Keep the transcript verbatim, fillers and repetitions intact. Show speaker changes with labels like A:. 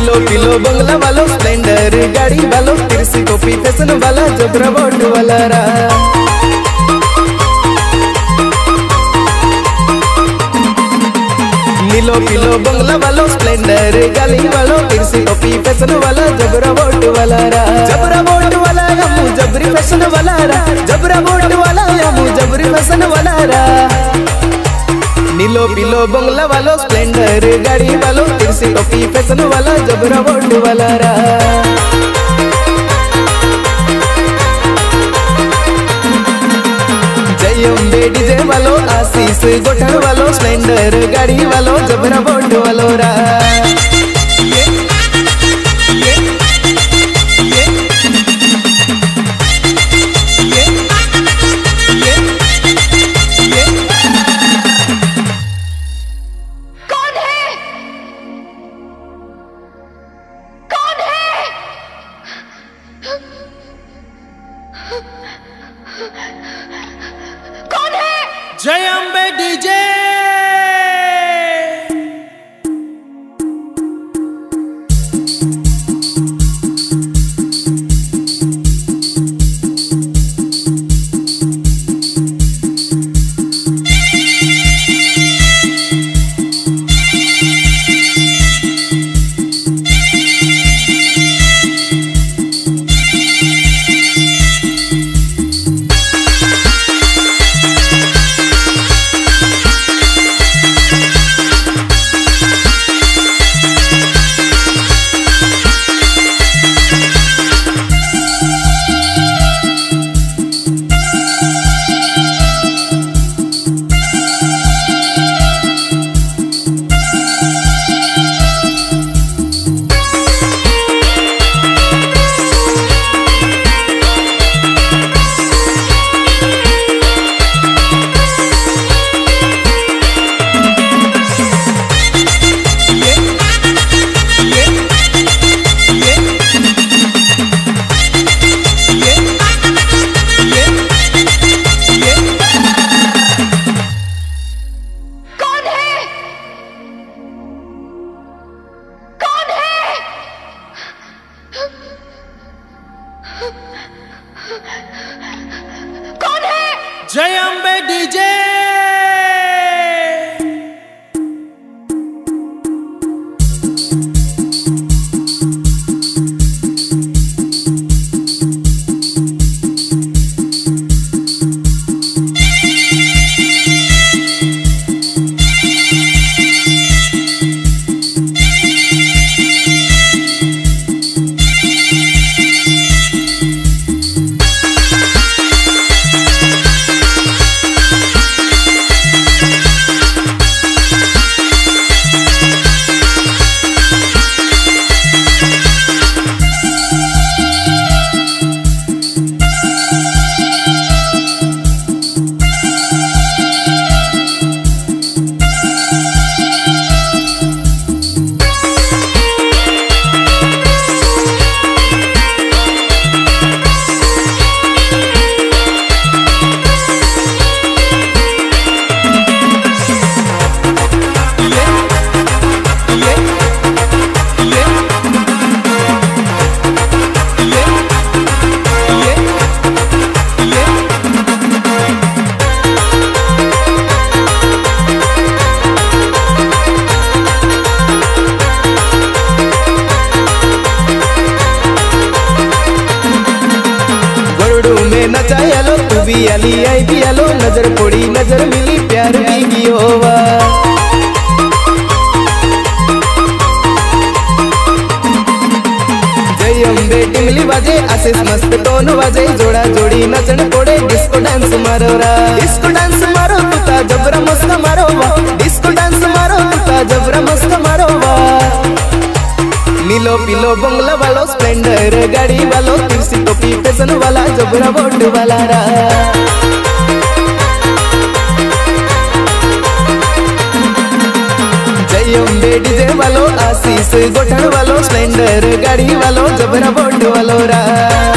A: नीलो पिलो बंगला वालो, स्प्लेंडर गाड़ी वालो, तिरसी टोपी फैशन वाला, जबरा बोट वाला रा। नीलो पिलो बंगला वालो, स्प्लेंडर गाड़ी वालो, तिरसी टोपी फैशन वाला, जबरा बोट वाला रा। जबरा बोट वाला यामू जबरी फैशन वाला रा, जबरा बोट वाला यामू जबरी फैशन वाला रा। नीलो पिलो बंगला वालो, स्प्लेंडर गाड़ी वालो, तिरसी टोपी फैशन वाला, जबरा बोट वाला रा। जय अम्बे डीजे वालो, आशीष गोठन वालो, स्प्लेंडर गाड़ी वालो, जबरा बोट वालो रा।
B: जय अम्बे डीजे। जय अम्बे डीजे।
A: नचायालो तू भी आली आई भी आलो, नजर पड़ी नजर मिली प्यार भी गियोवा। जय अम्बे टिमली बाजे, आशीष मस्त टोन बाजे, जोड़ा जोड़ी नचन पड़े, डिस्को डांस मारो रा। डिस्को डांस मारो तुता जबरा मस्त मारो वा, डिस्को डांस मारो तुता जबरा मस्त मारो वा। नीलो पिलो बंगला वालो, स्प्लेंडर गाड़ी वालो, तिरसी टोपी फैशन वाला, जबरा बोट वाला रा। जय अम्बे डीजे वालो, आशीष गोठन वालो, स्प्लेंडर गाड़ी वालो, जबरा बोट वालो रा।